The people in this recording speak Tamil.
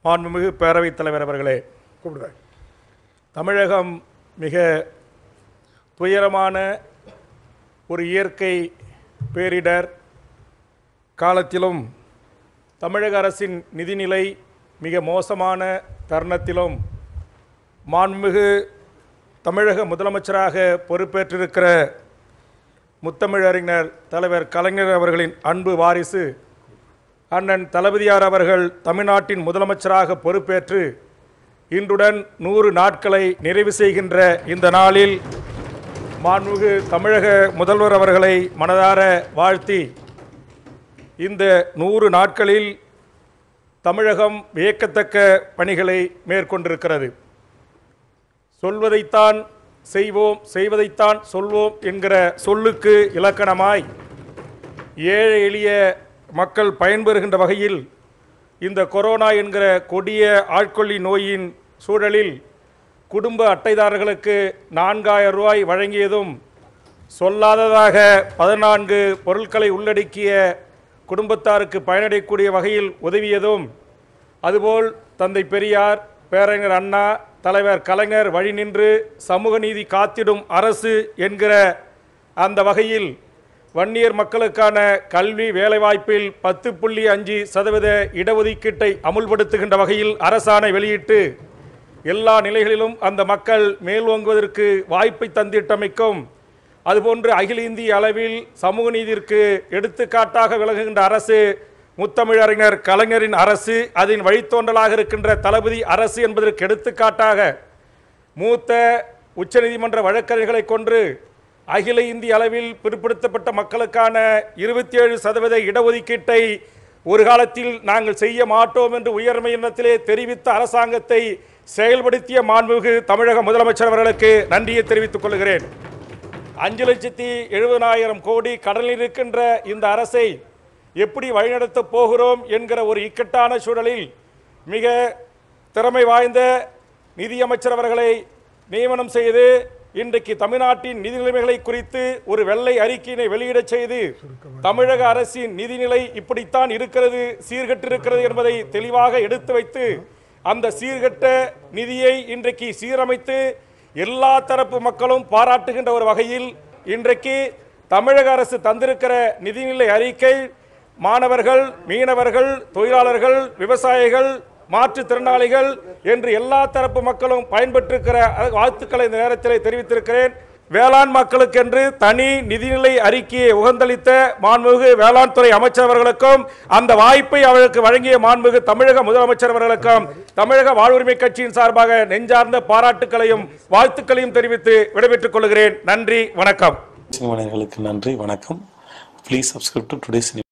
மாண்புமிகு பேரவைத் தலைவர் அவர்களே, தமிழகம் மிக துயரமான ஒரு இயற்கை பேரிடர் காலத்திலும் தமிழக அரசின் நிதிநிலை மிக மோசமான தருணத்திலும் மாண்புமிகு தமிழக முதலமைச்சராக பொறுப்பேற்றிருக்கிற முத்தமிழறிஞர் தலைவர் கலைஞர் அவர்களின் அன்பு வாரிசு அண்ணன் தளபதியார் அவர்கள் தமிழ்நாட்டின் முதலமைச்சராக பொறுப்பேற்று இன்றுடன் 100 நாட்களை நிறைவு செய்கின்ற இந்த நாளில் மாண்புமிகு தமிழக முதல்வர் அவர்களை மனதார வாழ்த்தி, இந்த 100 நாட்களில் தமிழகம் வியக்கத்தக்க பணிகளை மேற்கொண்டிருக்கிறது. சொல்வதைத்தான் செய்வோம், செய்வதைத்தான் சொல்வோம் என்கிற சொல்லுக்கு இலக்கணமாய் ஏழை எளிய மக்கள் பயன்பெறுகின்ற வகையில் இந்த கொரோனா என்கிற கொடிய ஆட்கொள்ளி நோயின் சூழலில் குடும்ப அட்டைதாரர்களுக்கு 4000 ரூபாய் வழங்கியதும், சொல்லாததாக 14 பொருட்களை உள்ளடக்கிய குடும்பத்தாருக்கு பயனடையக்கூடிய வகையில் உதவியதும், அதுபோல் தந்தை பெரியார், பேரறிஞர் அண்ணா, தலைவர் கலைஞர் வழி நின்று சமூக நீதி காத்திடும் அரசு என்கிற அந்த வகையில் வன்னியர் மக்களுக்கான கல்வி வேலைவாய்ப்பில் 10.5% இடஒதுக்கீட்டை அமுல்படுத்துகின்ற வகையில் அரசாணை வெளியிட்டு எல்லா நிலைகளிலும் அந்த மக்கள் மேல்வோங்குவதற்கு வாய்ப்பை தந்திட்டமைக்கும், அதுபோன்று அகில இந்திய அளவில் சமூக நீதிற்கு எடுத்துக்காட்டாக விளங்குகின்ற அரசு முத்தமிழறிஞர் கலைஞரின் அரசு, அதன் வழித்தோன்றலாக இருக்கின்ற தளபதி அரசு என்பதற்கு எடுத்துக்காட்டாக மூத்த உச்சநீதிமன்ற வழக்கறிஞர்களை கொன்று அகில இந்திய அளவில் பிற்படுத்தப்பட்ட மக்களுக்கான 27% இடஒதுக்கீட்டை ஒரு காலத்தில் நாங்கள் செய்ய மாட்டோம் என்று உயர்மையினத்திலே தெரிவித்த அரசாங்கத்தை செயல்படுத்திய மாண்புமிகு தமிழக முதலமைச்சர் அவர்களுக்கு நன்றியை தெரிவித்துக் கொள்கிறேன். 5,70,000 கோடி கடனில் இருக்கின்ற இந்த அரசை எப்படி வழிநடத்தப் போகிறோம் என்கிற ஒரு இக்கட்டான சூழலில் மிக திறமை வாய்ந்த நிதியமைச்சர் அவர்களை நியமனம் செய்து இன்றைக்கு தமிழ்நாட்டின் நிதி நிலைமைகளை குறித்து ஒரு வெள்ளை அறிக்கையினை வெளியிடச் செய்து தமிழக அரசின் நிதிநிலை இப்படித்தான் இருக்கிறது, சீர்கெட்டிருக்கிறது என்பதை தெளிவாக எடுத்து வைத்து அந்த சீர்கெட்ட நிதியை இன்றைக்கு சீரமைத்து எல்லா தரப்பு மக்களும் பாராட்டுகின்ற ஒரு வகையில் இன்றைக்கு தமிழக அரசு தந்திருக்கிற நிதிநிலை அறிக்கை மாணவர்கள், மீனவர்கள், தொழிலாளர்கள், விவசாயிகள், மாற்றுத்திறனாளிகள் என்று எல்லா தரப்பு மக்களும் பயன்பெற்றிருக்கிற வாழ்த்துக்களை இந்த நேரத்தில் தெரிவித்திருக்கிறேன். வேளாண் மக்களுக்கென்று தனி நிதிநிலை அறிக்கையை உகந்தளித்த மாண்புமிகு வேளாண் துறை அமைச்சர் அவர்களுக்கும் அந்த வாய்ப்பை அவர்களுக்கு வழங்கிய மாண்புமிகு தமிழக முதலமைச்சர் அவர்களுக்கும் தமிழக வாழ்வுரிமை கட்சியின் சார்பாக நெஞ்சார்ந்த பாராட்டுக்களையும் வாழ்த்துக்களையும் தெரிவித்து விடைபெற்றுக் கொள்கிறேன். நன்றி, வணக்கம். நன்றி, வணக்கம். Please subscribe to today's